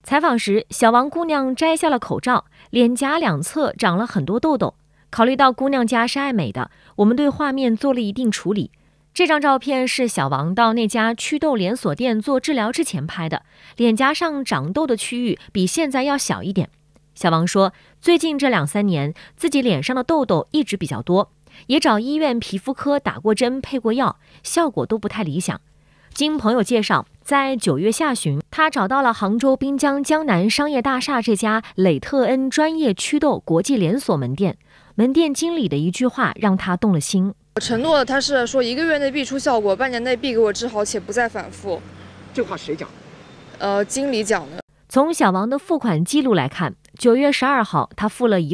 采访时，小王姑娘摘下了口罩，脸颊两侧长了很多痘痘。考虑到姑娘家是爱美的，我们对画面做了一定处理。这张照片是小王到那家祛痘连锁店做治疗之前拍的，脸颊上长痘的区域比现在要小一点。小王说，最近这2-3年，自己脸上的痘痘一直比较多，也找医院皮肤科打过针、配过药，效果都不太理想。经朋友介绍，在9月下旬，他找到了杭州滨江江南商业大厦这家磊特恩专业祛痘国际连锁门店。门店经理的一句话让他动了心。 我承诺他是说1个月内必出效果，半年内必给我治好且不再反复。 这话谁讲的？ 经理讲的。 从小王的付款记录来看，9月12号他付了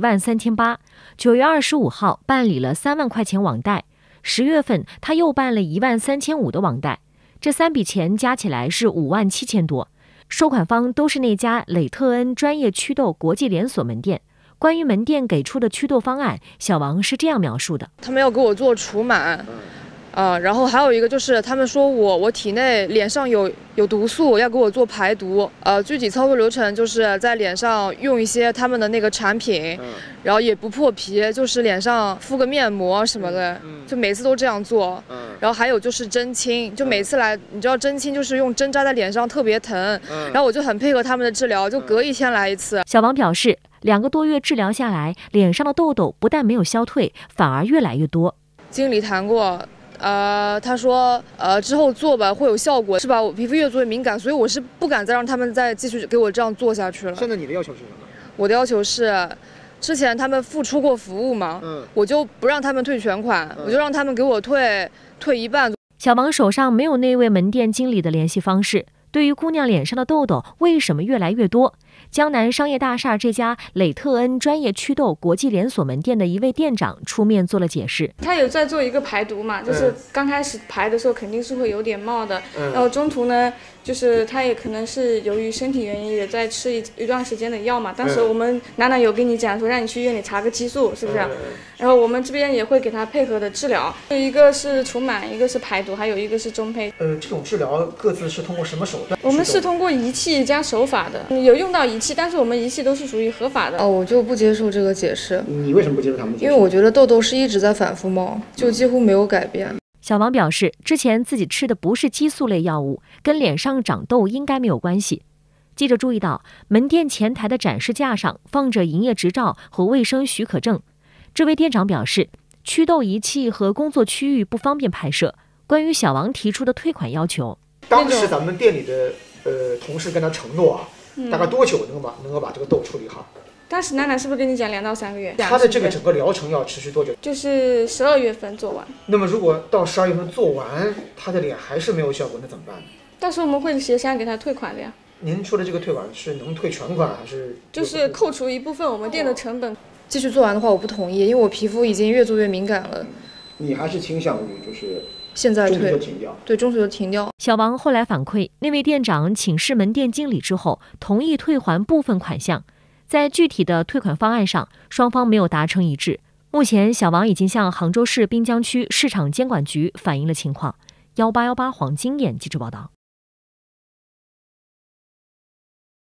13800，9月25号办理了3万块钱网贷，10月份他又办了13500的网贷，这3笔钱加起来是57000多。收款方都是那家磊特恩专业祛痘国际连锁门店。关于门店给出的祛痘方案，小王是这样描述的： 他们要给我做除螨，然后还有一个就是他们说我体内脸上有毒素，要给我做排毒。具体操作流程就是在脸上用一些他们的那个产品，然后也不破皮，就是脸上敷个面膜什么的，就每次都这样做。然后还有就是针清，就每次来，你知道针清就是用针扎在脸上特别疼，然后我就很配合他们的治疗，就隔1天来一次。 小王表示，2个多月治疗下来，脸上的痘痘不但没有消退，反而越来越多。 经理谈过，他说，之后做吧会有效果，是吧？我皮肤越做越敏感，所以我是不敢再让他们再继续给我这样做下去了。 现在你的要求是什么？ 我的要求是，之前他们付出过服务嘛，我就不让他们退全款，我就让他们给我退一半。 小王手上没有那位门店经理的联系方式。对于姑娘脸上的痘痘为什么越来越多，江南商业大厦这家磊特恩专业祛痘国际连锁门店的一位店长出面做了解释。 他有在做一个排毒嘛，就是刚开始排的时候肯定是会有点冒的，然后中途呢，就是他也可能是由于身体原因也在吃一段时间的药嘛。当时我们楠楠有跟你讲说让你去医院里查个激素，是不是？然后我们这边也会给他配合的治疗，一个是除螨，一个是排毒，还有一个是中胚。 这种治疗各自是通过什么手段？ 我们是通过仪器加手法的，有用到仪器，但是我们仪器都是属于合法的。 我就不接受这个解释。 你为什么不接受他们解释？ 因为我觉得痘痘是一直在反复冒，就几乎没有改变。 小王表示，之前自己吃的不是激素类药物，跟脸上长痘应该没有关系。记者注意到，门店前台的展示架上放着营业执照和卫生许可证。这位店长表示，祛痘仪器和工作区域不方便拍摄。关于小王提出的退款要求， 当时咱们店里的同事跟他承诺啊，大概多久能够把这个痘处理好？ 当时楠楠是不是跟你讲2到3个月？ 他的这个整个疗程要持续多久？ 就是12月份做完。 那么如果到12月份做完，他的脸还是没有效果，那怎么办呢？ 到时候我们会协商给他退款的呀。 您说的这个退款是能退全款还是？ 就是扣除一部分我们店的成本。 继续做完的话，我不同意，因为我皮肤已经越做越敏感了。 你还是倾向于就是现在退，对，中途就停掉。 小王后来反馈，那位店长请示门店经理之后，同意退还部分款项。在具体的退款方案上，双方没有达成一致。目前，小王已经向杭州市滨江区市场监管局反映了情况。1818黄金眼记者报道。